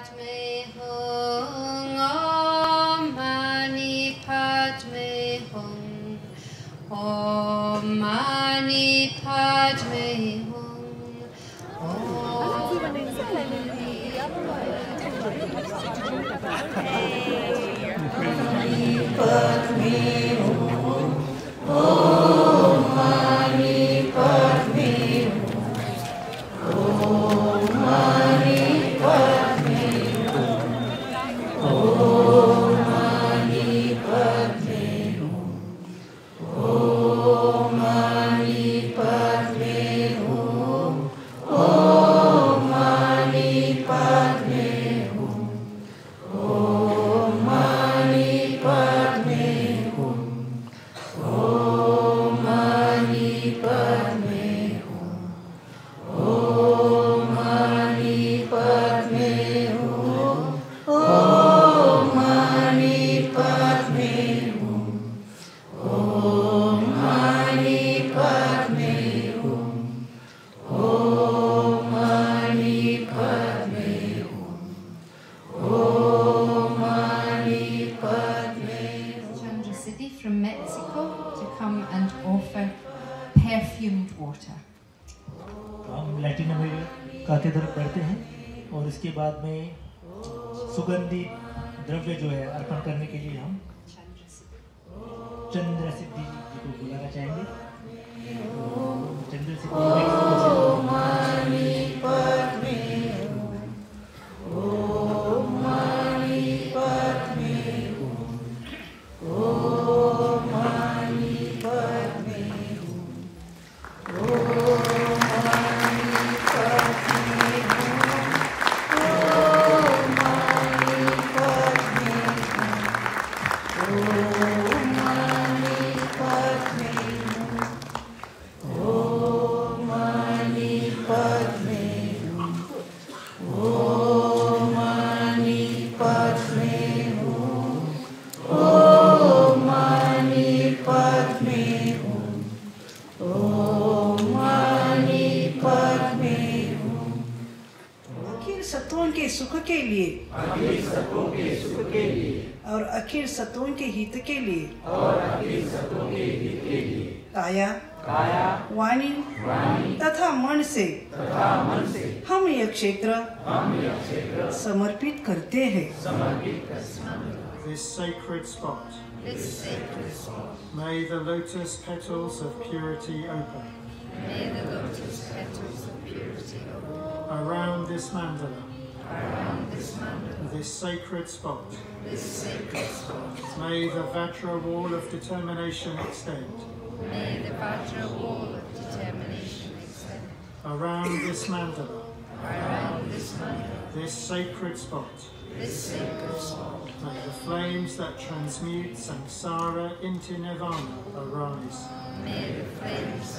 Padme Hum, Om Mani Padme Hum, Om Mani Padme Hum, Om Mani Padme Hum, Om Mani Padme Hum, Om Mani Padme Hum, Om Mani Padme Hum, Om Mani Padme Hum, Om Mani Padme Hum, Om Mani Padme Hum, Om Mani Padme Hum, Om Mani Padme Hum, Om Mani Padme Hum, Om Mani Padme Hum, Om Mani Padme Hum, Om Mani Padme Hum. Chandra City from Mexico to come and offer perfumed water. हम Latin America के तरफ बढ़ते हैं और इसके बाद में सुगंधित द्रव्य जो है अर्पण करने के लिए हम चंद्र सिद्धि जी को बुलाना चाहेंगे। चंद्र सिद्धि Om Mani Padme Hum, Om Mani Padme Hum, Om Mani Padme Hum, Om Mani Padme Hum, Om Mani Padme Hum, Om Mani Padme Hum, Om Mani Padme Hum, Om Mani Padme Hum, Om Mani Padme Hum, Om Mani Padme Hum. अखिल सत्वों के सुख के लिए और अखिल सत्वों के हित के लिए काया वाणी तथा मन से हम यह क्षेत्र समर्पित करते हैं। This sacred spot, may the lotus petals of purity open. Around this mandala, this sacred spot, may the Vajra wall of determination extend. Around this mandala, this sacred spot, may the flames that transmute samsara into nirvana arise.